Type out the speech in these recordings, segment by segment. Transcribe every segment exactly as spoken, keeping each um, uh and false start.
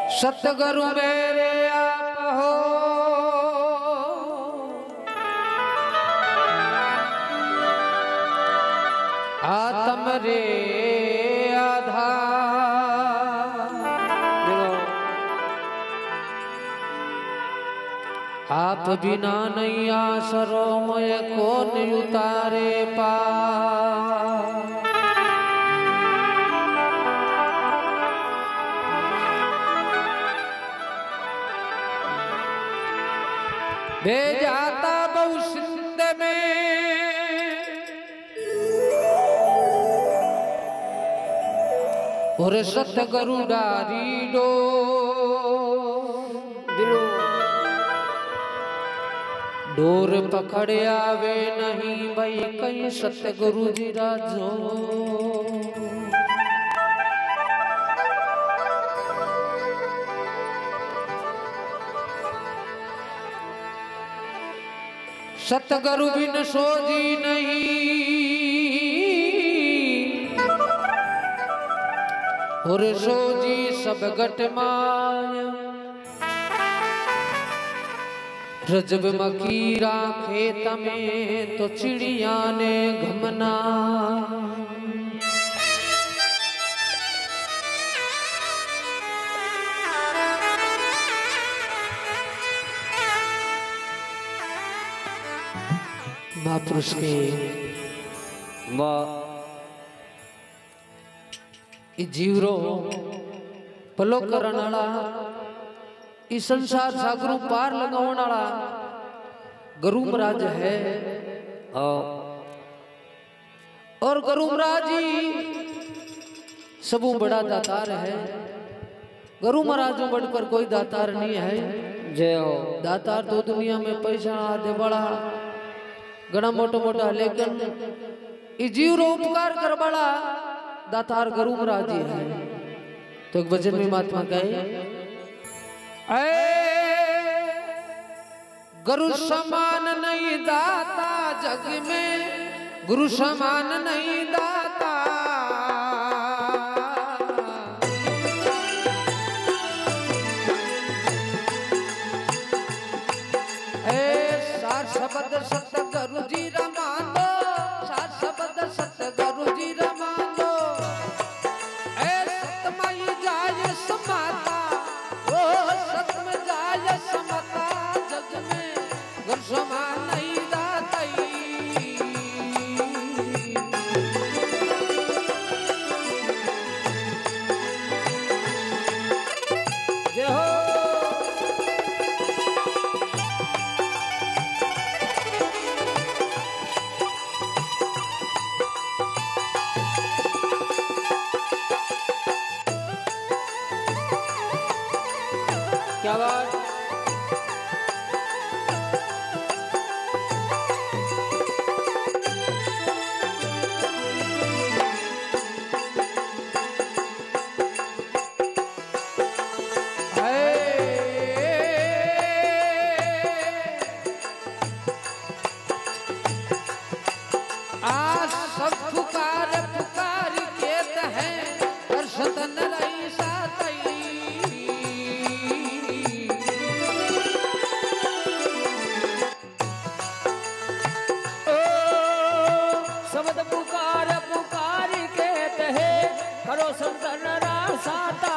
सतगुरु मेरे आप हो, आत्म रे आधार। आप बिना नहीं आसरो मैं कौन उतारे पार। भेजाता बहु सिंध में और सतगुरु डारी डो डोर पकड़ आवे नहीं भाई कहीं सतगुरु जी राजो। सतगुरु बिन सोजी नहीं और सोजी सब घट माया। रजब मकीरा खेत में तो चिड़िया ने घमना। महापुरुष के जीवरो पलो करण वाला इस संसार सागरू पार लगाने वाला गुरु महाराज है। और गुरु महाराज जी सबू बड़ा दातार है। गुरु महाराज बढ़कर कोई दातार नहीं है। जय हो। दातार तो दुनिया में पैसा आदे बड़ा घना मोटा मोटा, लेकिन जीव रो उपकार कर बड़ा दातार गुरु महाराज जी है। तो एक वचन में महात्मा कहे, गुरु समान नहीं दाता जग में, गुरु समान नहीं दाता। शब्द सतगुरु जी रमानो, सात शब्द सतगुरु जी रमानो। ऐ सतमय जाय समाता, ओ सतम जाय समता। जग में गुरु समान नहीं दाताई। जय हो। क्या बात। आज सब पुकार पुकार केत है और सतन रही सातई। शब्द पुकार पुकार केत है करो सतन रासाता।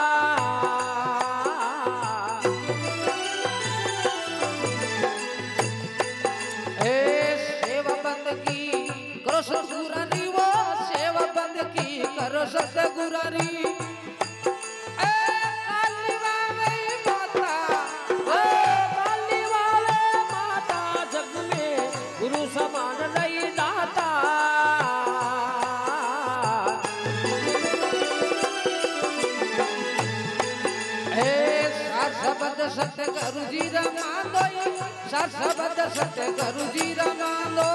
सतगुरारी वो सेवा बंद की करो सतगुरारी। काली वाले माता, ओ काली वाले माता। जग में गुरु समान नहीं दाता। सात शब्द सतगुरु जी रमानो, सात शब्द सतगुरु जी रमानो।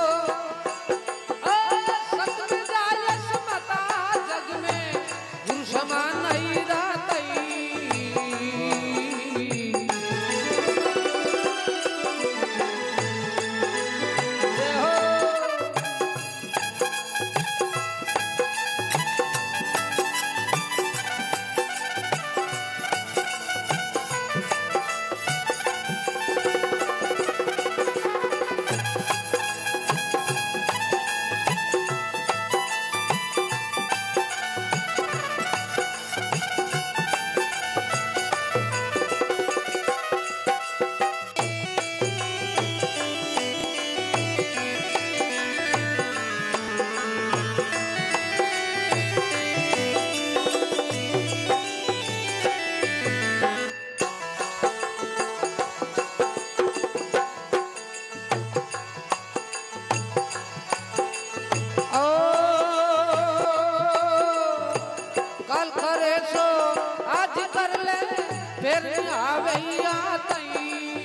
फिर आवैया तई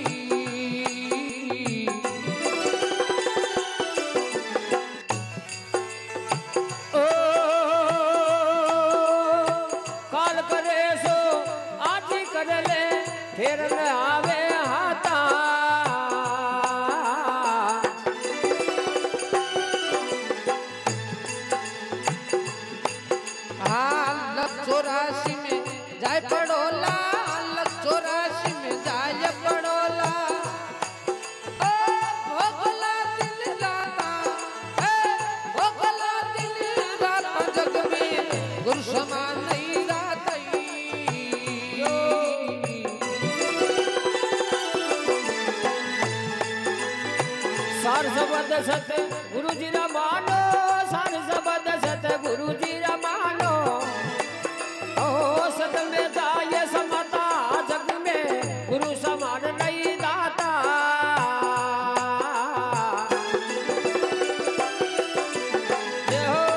ओ काल करे सो आज ही कर ले फिर न आवे हाथा चौरासी में जाय पड़ोला चौरासी में जाय पड़ोला ओ भोगला दिल राता भोगला दिल राता जग में गुरु समान नहीं रातई सार सबद सत गुरु जी रा मानो सार सबद सत गुरु जी रा मानो सत में जाए समता जग में गुरु समान नहीं दाता जय हो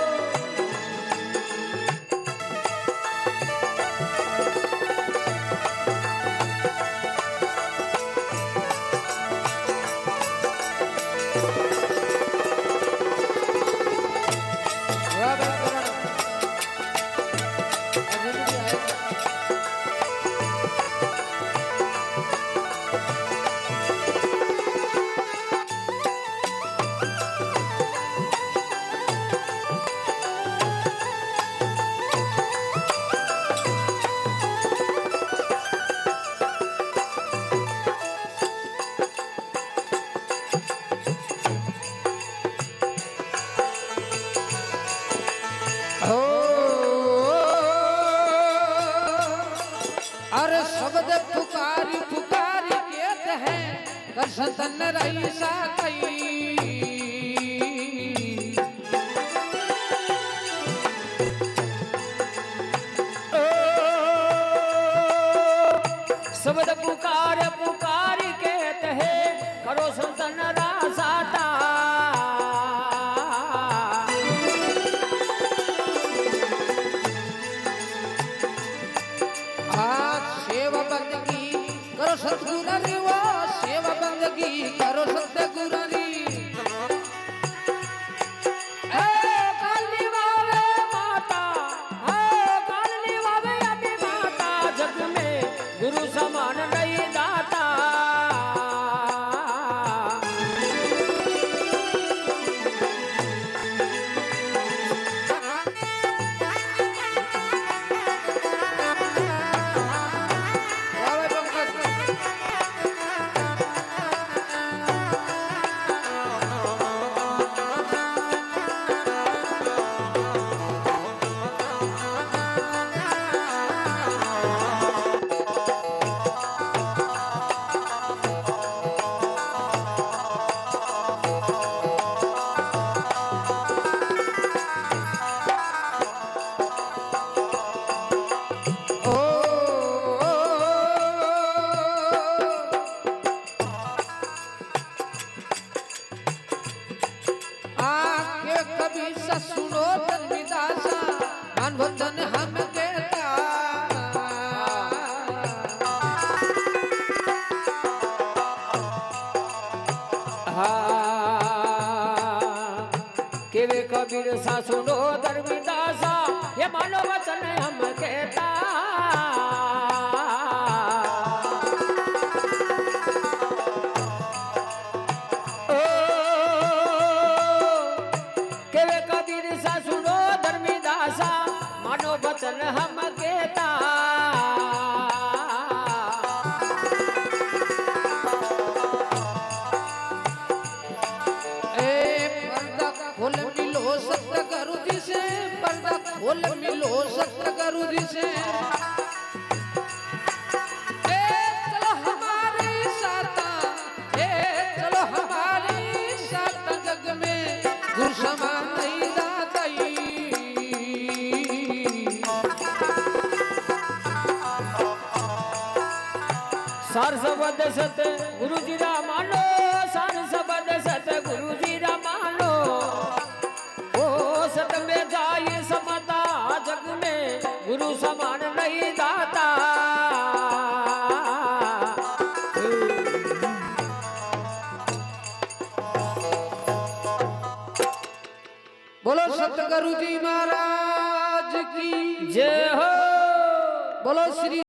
अरे शब्द पुकारी पुकारी कहते हैं कर सतन रईसा कई शब्द पुकार पुकार कहते हैं करो संतन रासाता सेवा बंदगी करो सतगुरु री वो सेवा बंदगी करो सतगुरु री काली वावे माता काली वावे अभी माता जग में गुरु समान नहीं दाता सुनो तन्विदासा मान भजन हम कहता केवे कबीर सा सुनो धर्मदासा ये मानो वचन हम कहता केवे कबीर सा सुनो धर्मदासा मानो वचन हम कहता खोल मिलो सतगुरु जी से पर्दा खोल मिलो सतगुरु जी से ए चलो हमारे साथ ए चलो हमारे साथ जग में गुरु समान नहीं दाताई सार सबद सत गुरु जी रा मानो सार सबद सत गुरु जी रा मानो सत में जाए समता जग में गुरु समान नहीं दाता गुरु जी महाराज की जय हो। बोलो श्री